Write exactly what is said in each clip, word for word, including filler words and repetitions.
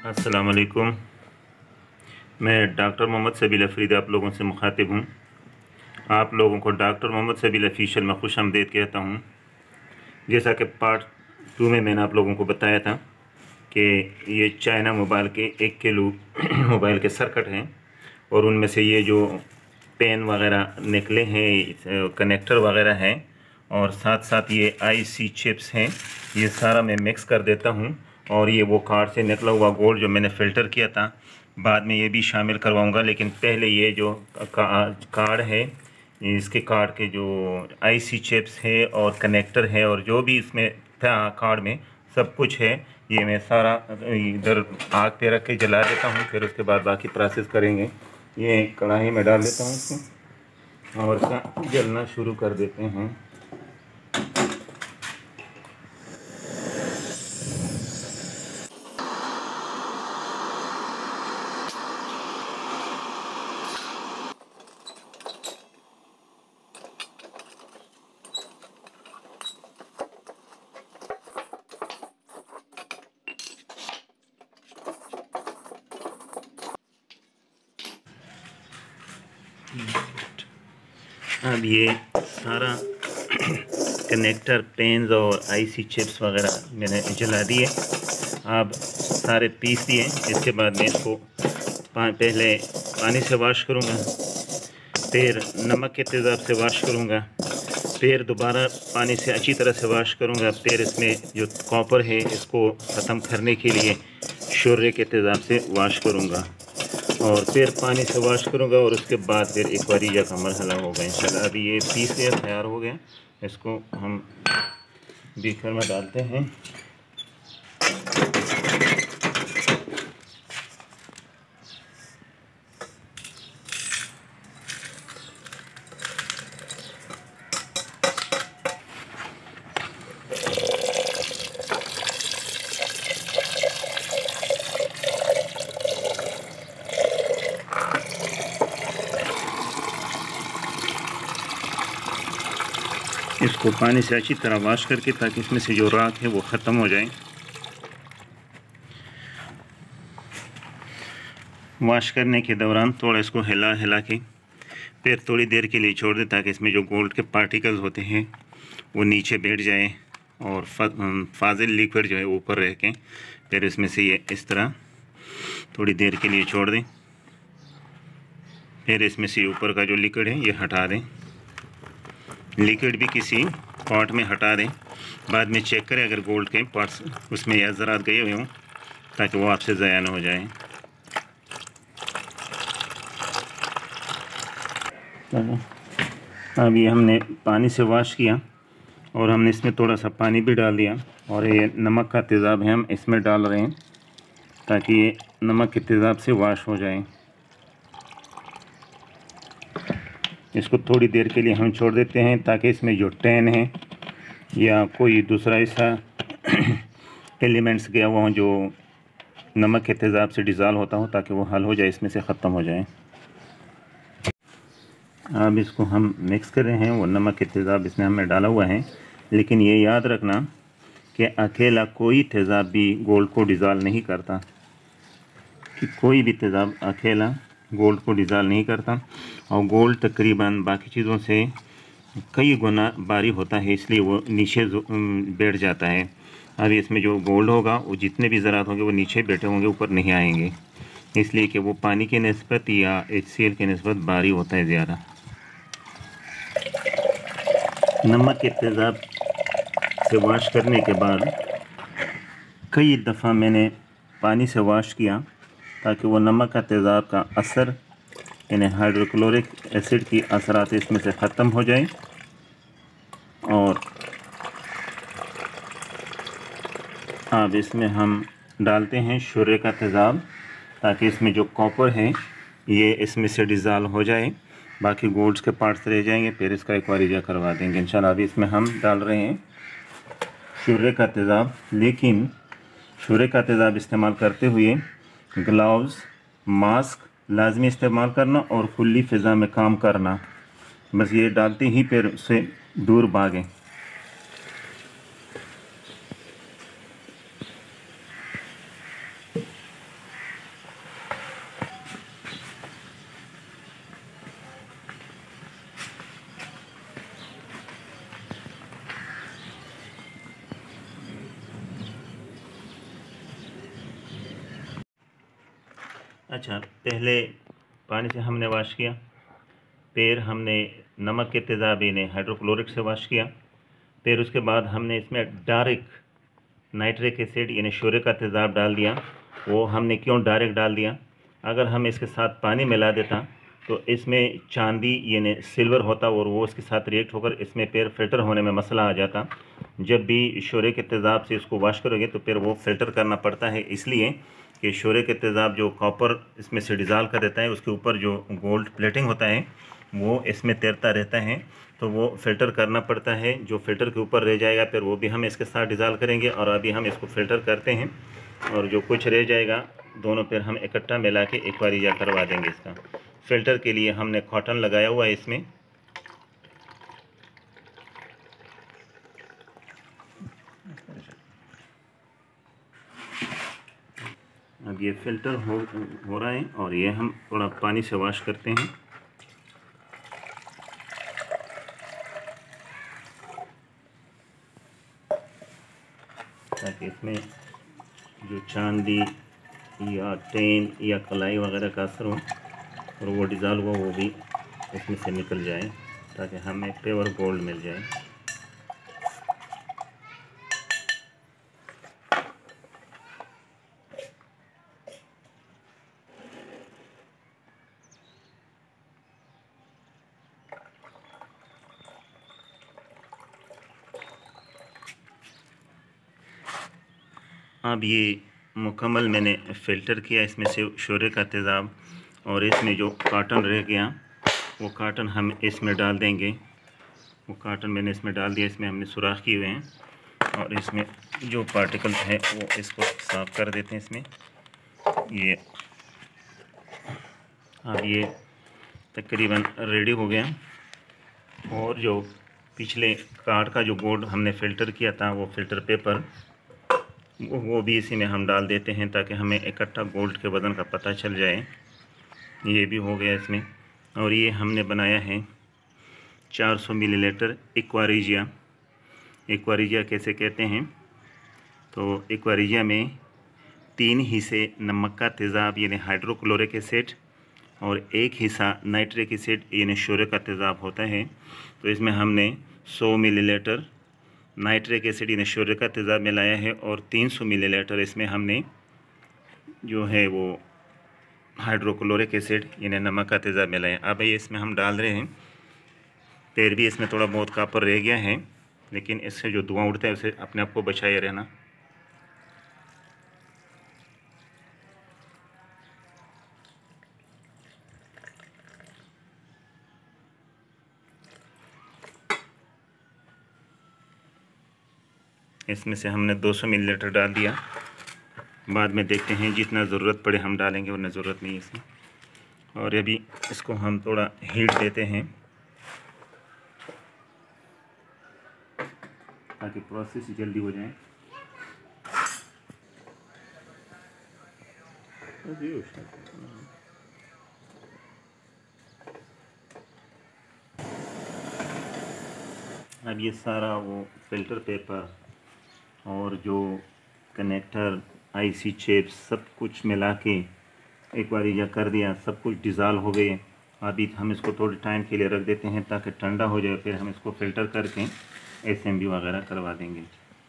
अस्सलाम वालेकुम। मैं डॉक्टर मोहम्मद सबील अफरीदी आप लोगों से मुखातिब हूँ। आप लोगों को डॉक्टर मोहम्मद सबील ऑफिशियल में खुश आमदीद कहता हूँ। जैसा कि पार्ट टू में मैंने आप लोगों को बताया था कि ये चाइना मोबाइल के एक किलो मोबाइल के सर्किट हैं और उनमें से ये जो पेन वगैरह निकले हैं, कनेक्टर वगैरह हैं और साथ साथ ये आईसी चिप्स हैं, ये सारा मैं मिक्स कर देता हूँ। और ये वो कार्ड से निकला हुआ गोल्ड जो मैंने फ़िल्टर किया था, बाद में ये भी शामिल करवाऊँगा। लेकिन पहले ये जो का, कार्ड है, इसके कार्ड के जो आईसी चिप्स है और कनेक्टर है और जो भी इसमें था कार्ड में सब कुछ है, ये मैं सारा इधर आग पे रख के जला देता हूँ। फिर उसके बाद बाकी प्रोसेस करेंगे। ये कढ़ाई में डाल देता हूँ इसको और इसका जलना शुरू कर देते हैं। अब ये सारा कनेक्टर, पेन्स और आईसी चिप्स वगैरह मैंने जला दिए। अब सारे पीस दिए। इसके बाद मैं इसको पहले पानी से वॉश करूँगा, फिर नमक के तेज़ाब से वॉश करूँगा, फिर दोबारा पानी से अच्छी तरह से वॉश करूँगा, फिर इसमें जो कॉपर है इसको ख़त्म करने के लिए शोर्रे के तेज़ाब से वॉश करूँगा और फिर पानी से वॉश करूँगा और उसके बाद फिर एक वारीजा का मरहला होगा इंशाल्लाह। अभी ये पीस गया, तैयार हो गया। इसको हम बीकर में डालते हैं। इसको पानी से अच्छी तरह वॉश करके ताकि इसमें से जो राख है वो ख़त्म हो जाए। वॉश करने के दौरान थोड़ा इसको हिला हिला के फिर थोड़ी देर के लिए छोड़ दें ताकि इसमें जो गोल्ड के पार्टिकल्स होते हैं वो नीचे बैठ जाए और फाजिल लिक्विड जो है ऊपर रह के फिर इसमें से ये इस तरह थोड़ी देर के लिए छोड़ दें। फिर इसमें से ऊपर का जो लिक्विड है ये हटा दें। लिक्विड भी किसी पॉट में हटा दें। बाद में चेक करें अगर गोल्ड के पार्ट्स उसमें या ज़रात गए हुए हों ताकि वो आपसे ज़ाया ना हो जाए। अब ये हमने पानी से वॉश किया और हमने इसमें थोड़ा सा पानी भी डाल दिया और ये नमक का तेज़ाब है हम इसमें डाल रहे हैं ताकि ये नमक के तेज़ाब से वॉश हो जाए। इसको थोड़ी देर के लिए हम छोड़ देते हैं ताकि इसमें जो टैन है या कोई दूसरा ऐसा एलिमेंट्स गया हुआ हो जो नमक के तेज़ाब से डिज़ाल्व होता हो ताकि वो हल हो जाए, इसमें से ख़त्म हो जाए। अब इसको हम मिक्स कर रहे हैं। वो नमक के तेज़ाब इसमें हमने डाला हुआ है, लेकिन ये याद रखना कि अकेला कोई तेज़ाब भी गोल्ड को डिज़ाल्व नहीं करता, कि कोई भी तेज़ाब अकेला गोल्ड को डिज़ाल्व नहीं करता। और गोल्ड तकरीबन बाकी चीज़ों से कई गुना भारी होता है, इसलिए वो नीचे बैठ जाता है। अब इसमें जो गोल्ड होगा वो जितने भी ज़रात होंगे वो नीचे बैठे होंगे, ऊपर नहीं आएंगे, इसलिए कि वो पानी की निस्बत या एच सी एल की निस्बत भारी होता है ज़्यादा। नमक के तेज़ाब से वॉश करने के बाद कई दफ़ा मैंने पानी से वॉश किया ताकि वो नमक का तेज़ाब का असर यानी हाइड्रोक्लोरिक एसिड की असरात इसमें से ख़त्म हो जाए। और अब इसमें हम डालते हैं शोर्रे का तेज़ाब ताकि इसमें जो कॉपर है ये इसमें से डिज़ाल्व हो जाए, बाकी गोल्ड्स के पार्ट्स रह जाएंगे। फिर इसका एक वारीजा करवा देंगे इंशाल्लाह। अभी इसमें हम डाल रहे हैं शोर्रे का तेज़ाब, लेकिन शोर्रे का तेज़ाब इस्तेमाल करते हुए ग्लव्स, मास्क लाजमी इस्तेमाल करना और खुली फ़िज़ा में काम करना। बस ये डालते ही फिर उससे दूर भागें। अच्छा, पहले पानी से हमने वाश किया, फिर हमने नमक के तेज़ाब यानी हाइड्रोक्लोरिक से वाश किया, फिर उसके बाद हमने इसमें डायरेक्ट नाइट्रिक एसिड यानी शोरे का तेज़ाब डाल दिया। वो हमने क्यों डायरेक्ट डाल दिया? अगर हम इसके साथ पानी मिला देता तो इसमें चांदी यानी सिल्वर होता और वो इसके साथ रिएक्ट होकर इसमें फिर फ़िल्टर होने में मसला आ जाता। जब भी शोरे के तेज़ाब से इसको वाश करोगे तो फिर वो फ़िल्टर करना पड़ता है, इसलिए कि शोरे के तेज़ाब जो कॉपर इसमें से डिज़ाल्व कर देता है, उसके ऊपर जो गोल्ड प्लेटिंग होता है वो इसमें तैरता रहता है, तो वो फ़िल्टर करना पड़ता है। जो फ़िल्टर के ऊपर रह जाएगा फिर वो भी हम इसके साथ डिज़ाल्व करेंगे, और अभी हम इसको फ़िल्टर करते हैं, और जो कुछ रह जाएगा दोनों फिर हम इकट्ठा मिला के एक बार या करवा देंगे। इसका फ़िल्टर के लिए हमने कॉटन लगाया हुआ है इसमें। अब ये फ़िल्टर हो हो रहा है, और ये हम थोड़ा पानी से वॉश करते हैं। ताकि इसमें जो चांदी या टेन या कलाई वगैरह का असर हो और वो डिज़ाल्व हो, वो भी इसमें से निकल जाए, ताकि हमें प्योर गोल्ड मिल जाए। अब ये मुकम्मल मैंने फ़िल्टर किया इसमें से शोरे का तेज़ाब, और इसमें जो कॉटन रह गया वो कॉटन हम इसमें डाल देंगे। वो कॉटन मैंने इसमें डाल दिया, इसमें हमने सुराख किए हुए हैं, और इसमें जो पार्टिकल है वो इसको साफ़ कर देते हैं इसमें। ये अब ये तकरीबन रेडी हो गया, और जो पिछले कार्ड का जो गोल्ड हमने फ़िल्टर किया था वो फ़िल्टर पेपर वो वो भी इसी में हम डाल देते हैं, ताकि हमें इकट्ठा गोल्ड के वज़न का पता चल जाए। ये भी हो गया इसमें। और ये हमने बनाया है चार सौ मिलीलीटर एक्वारिजिया। एक्वारिजिया कैसे कहते हैं? तो एक्वारिजिया में तीन हिस्से नमक का तेज़ाब यानी हाइड्रोक्लोरिक एसिड और एक हिस्सा नाइट्रिक एसिड यानी शोरे का तेज़ाब होता है। तो इसमें हमने सौ मिलीलीटर नाइट्रिक एसिड यानी शोरे का तेज़ाब मिलाया है, और तीन सौ मिलीलीटर इसमें हमने जो है वो हाइड्रोक्लोरिक एसिड यानी नमक का तेज़ाब मिलाया। अब ये इसमें हम डाल रहे हैं। फिर भी इसमें थोड़ा बहुत कॉपर रह गया है, लेकिन इससे जो धुआं उड़ता है उसे अपने आप को बचाए रहना। इसमें से हमने दो सौ मिलीलीटर डाल दिया। बाद में देखते हैं, जितना ज़रूरत पड़े हम डालेंगे, वरना ज़रूरत नहीं है इसमें। और अभी इसको हम थोड़ा हीट देते हैं ताकि प्रोसेस जल्दी हो जाए। अब ये सारा वो फ़िल्टर पेपर और जो कनेक्टर आईसी चिप्स सब कुछ मिला के एक बार यह कर दिया, सब कुछ डिज़ाल्व हो गए। अभी हम इसको थोड़े टाइम के लिए रख देते हैं ताकि ठंडा हो जाए, फिर हम इसको फ़िल्टर करके एसएमबी वगैरह करवा देंगे।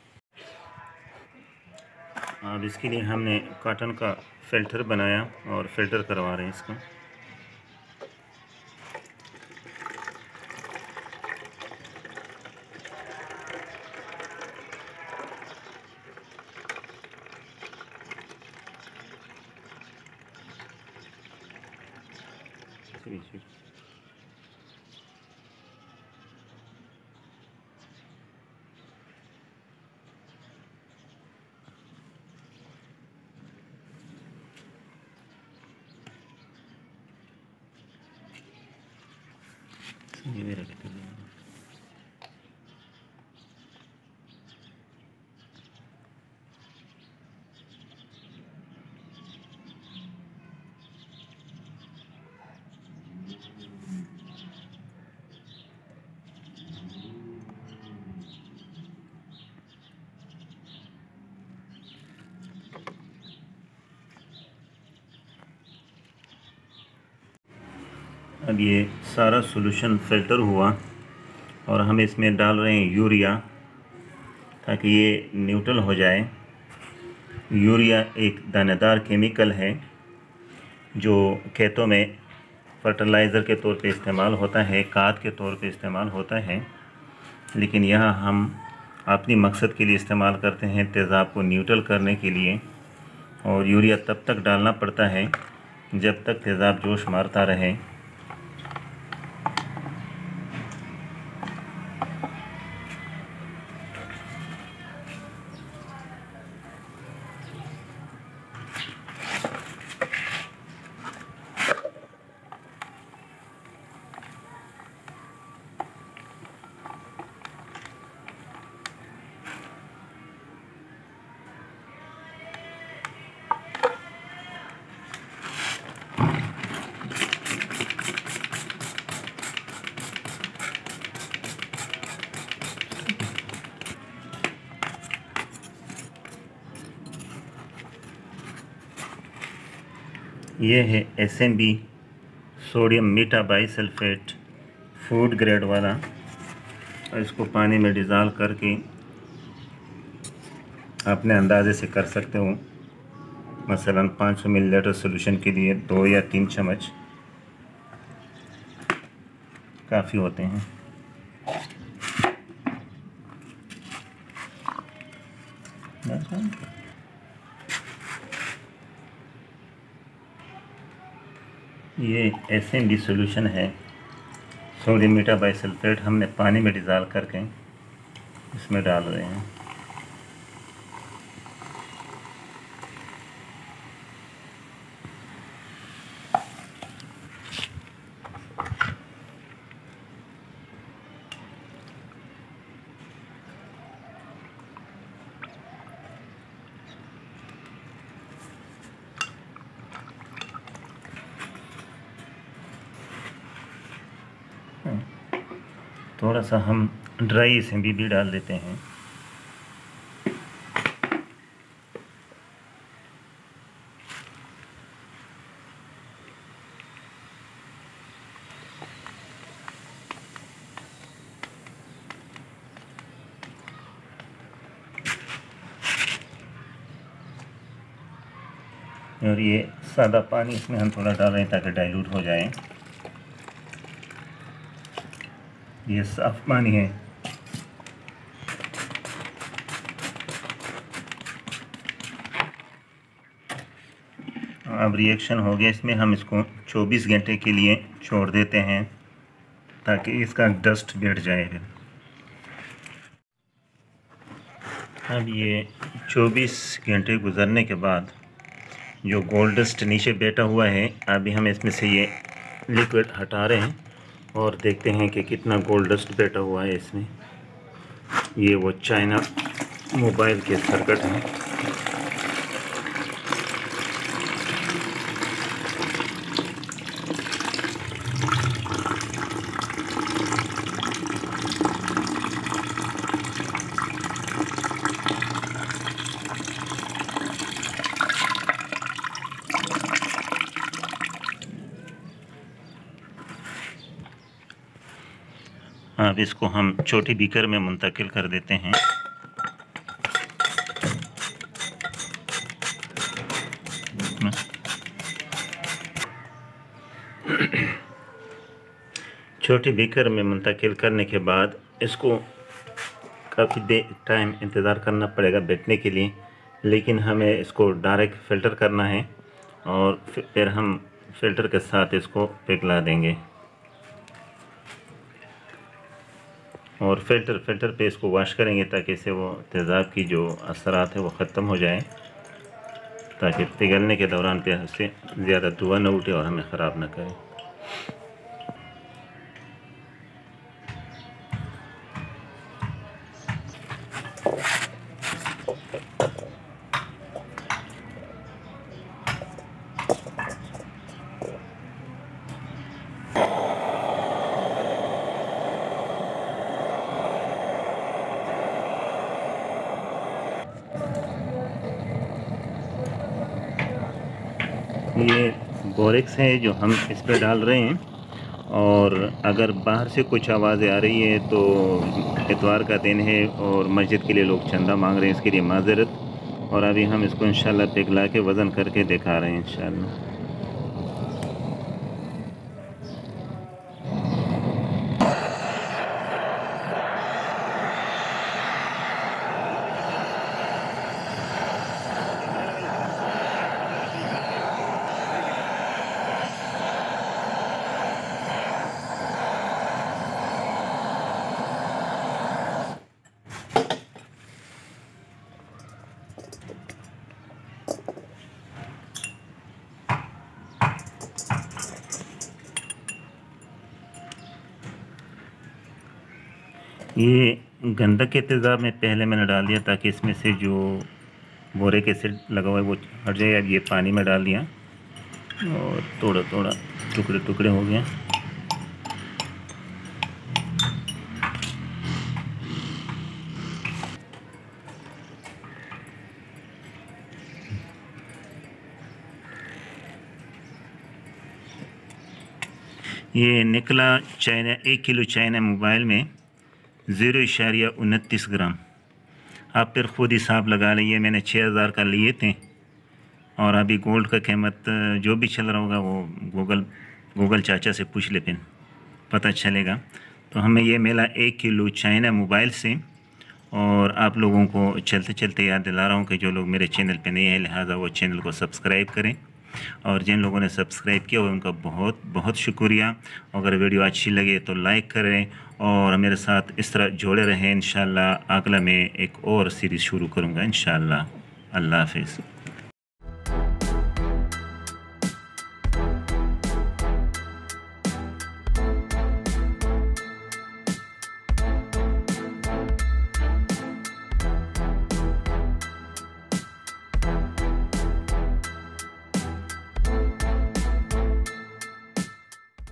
अब इसके लिए हमने कॉटन का फ़िल्टर बनाया और फ़िल्टर करवा रहे हैं इसको। ये भी रखते हैं। अब ये सारा सॉल्यूशन फ़िल्टर हुआ और हम इसमें डाल रहे हैं यूरिया ताकि ये न्यूट्रल हो जाए। यूरिया एक दानेदार केमिकल है जो खेतों में फर्टिलाइज़र के तौर पे इस्तेमाल होता है, खाद के तौर पे इस्तेमाल होता है, लेकिन यहाँ हम अपनी मकसद के लिए इस्तेमाल करते हैं, तेज़ाब को न्यूट्रल करने के लिए। और यूरिया तब तक डालना पड़ता है जब तक तेज़ाब जोश मारता रहे। ये है S M B sodium meta bisulphate food grade वाला, और इसको पानी में डिज़ोल्व करके अपने अंदाजे से कर सकते हो। मसलन पाँच सौ मिलीलीटर सोल्यूशन के लिए दो या तीन चम्मच काफ़ी होते हैं। ये एस एम बी सोल्यूशन है, सोडियम मीटा बाइसल्फेट, हमने पानी में डिज़ोल्व करके इसमें डाल रहे हैं। थोड़ा सा हम ड्राई एस एम बी भी डाल देते हैं। और ये सादा पानी इसमें हम थोड़ा डाल रहे हैं ताकि डाइल्यूट हो जाए। ये साफ पानी है। अब रिएक्शन हो गया, इसमें हम इसको चौबीस घंटे के लिए छोड़ देते हैं ताकि इसका डस्ट बैठ जाए। फिर अब ये चौबीस घंटे गुजरने के बाद जो गोल्ड डस्ट नीचे बैठा हुआ है, अभी हम इसमें से ये लिक्विड हटा रहे हैं और देखते हैं कि कितना गोल्ड डस्ट बैठा हुआ है इसमें। ये वो चाइना मोबाइल के सर्किट हैं। अब इसको हम छोटी बीकर में मुंतकिल कर देते हैं। छोटी बीकर में मुंतकिल करने के बाद इसको काफ़ी देर टाइम इंतज़ार करना पड़ेगा बैठने के लिए, लेकिन हमें इसको डायरेक्ट फ़िल्टर करना है और फिर हम फ़िल्टर के साथ इसको पिघला देंगे। और फ़िल्टर फ़िल्टर पे इसको वॉश करेंगे ताकि इससे वो तेज़ाब की जो असरात है वो ख़त्म हो जाए, ताकि पिघलने के दौरान पे उससे ज़्यादा धुआं न उठे और हमें ख़राब ना करे। ये बोरेक्स है जो हम इस पर डाल रहे हैं और अगर बाहर से कुछ आवाज़ें आ रही हैं तो इतवार का दिन है और मस्जिद के लिए लोग चंदा मांग रहे हैं, इसके लिए माज़रत। और अभी हम इसको इंशाल्लाह पिघला के वज़न करके दिखा रहे हैं इंशाल्लाह। ये गंधक के तेज़ाब में पहले मैंने डाल दिया ताकि इसमें से जो बोरिक एसिड लगा हुआ है वो हट जाए। अब ये पानी में डाल दिया और थोड़ा थोड़ा टुकड़े टुकड़े हो गए। ये निकला चाइना एक किलो चाइना मोबाइल में ज़ीरो इशारिया उनतीस ग्राम। आप फिर ख़ुद हिसाब लगा लीजिए। मैंने छः हज़ार का लिए थे और अभी गोल्ड का कीमत जो भी चल रहा होगा वो गूगल गूगल चाचा से पूछ ले, फिर पता चलेगा। तो हमें ये मिला एक किलो चाइना मोबाइल से। और आप लोगों को चलते चलते याद दिला रहा हूँ कि जो लोग मेरे चैनल पे नए हैं लिहाजा वो चैनल को सब्सक्राइब करें, और जिन लोगों ने सब्सक्राइब किया हुआ उनका बहुत बहुत शुक्रिया। अगर वीडियो अच्छी लगे तो लाइक करें और मेरे साथ इस तरह जोड़े रहें। इंशाल्लाह अगला मैं एक और सीरीज़ शुरू करूँगा इंशाल्लाह। अल्लाह हाफ़िज़।